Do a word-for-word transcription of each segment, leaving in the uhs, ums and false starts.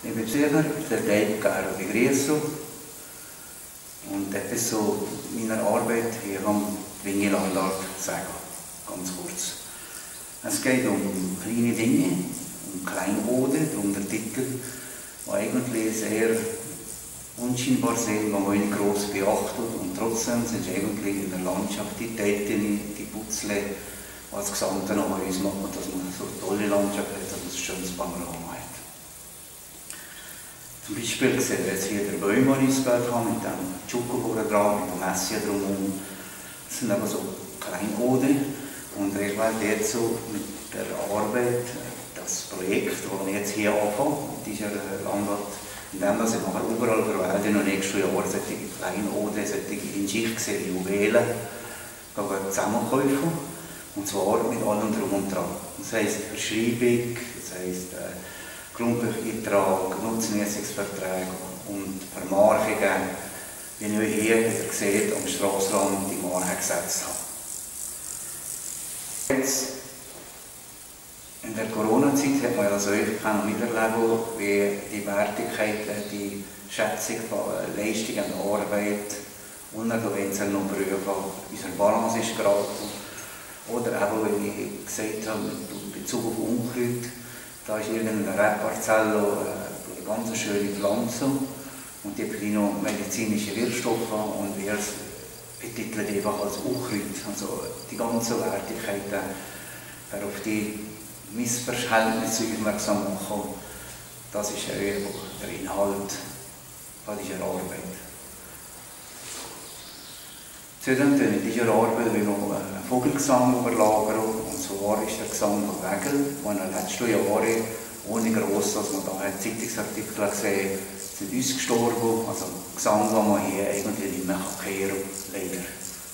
Liebe Besucher, der Dave Caro begrüßen und etwas zu meiner Arbeit hier am Wingelandart sagen, ganz kurz. Es geht um kleine Dinge, um Kleinode, darum der Titel, die eigentlich sehr unscheinbar sind, die man nicht gross beachtet und trotzdem sind eigentlich in der Landschaft die Täten, die Putzle, was das Gesamte noch uns macht, dass man so eine tolle Landschaft hat, dass man ein schönes Panorama hat. Zum Beispiel sehen wir jetzt hier den Bäume, den ich ausgewählt habe, mit dem Tschukobohrer dran, mit dem Messia drumherum. Das sind aber so Kleinode. Und ich werde jetzt so mit der Arbeit, das Projekt, das ich jetzt hier anfange, mit dieser Landart, indem ich nachher überall der Welt in den nächsten Jahren solche Kleinode, solche in Schicht gesehene Juwelen zusammenkaufen. Und zwar mit allem drum und dran. Das heisst Verschreibung, das heisst äh, Grundbucheintrag, Nutznießungsverträge und Vermarkungen, wie ich hier wieder seht, am Strassrand die Marke gesetzt habe. Jetzt, in der Corona-Zeit hat man ja das häufig auch miterleben, wie die Wertigkeiten, die Schätzung von Leistung und Arbeit und auch noch prüfen, unsere Balance ist geraten. Oder auch, wenn ich gesagt habe, in Bezug auf Unkraut, da ist irgendeine Rebparzelle eine ganz schöne Pflanze und die bringt noch medizinische Wirkstoffe und wir betiteln die einfach als Unkraut. Also die ganzen Wertigkeiten auf die Missverhältnisse aufmerksam machen, das ist ja der Inhalt von dieser Arbeit. Zudem tun in dieser Arbeit wir noch einen Vogelgesang überlagern, und zwar ist der Gesang von Wegel, der in den letzten Jahren, ohne gross, dass man da einen Zeitungsartikel gesehen hat, sind ausgestorben. Also Gesang, den man hier eigentlich nicht mehr hören kann, leider.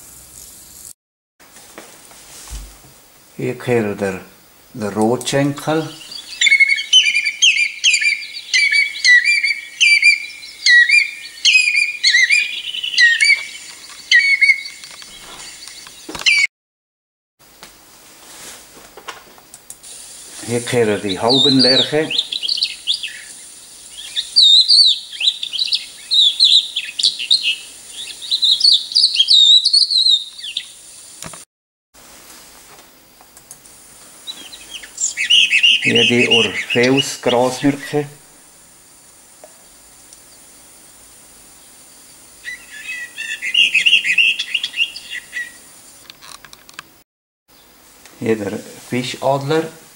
Hier gehört der, der Rotschenkel. Hier gehört die Haubenlerche. Hier die Orpheus-Grashmücke. Hier der Fischadler.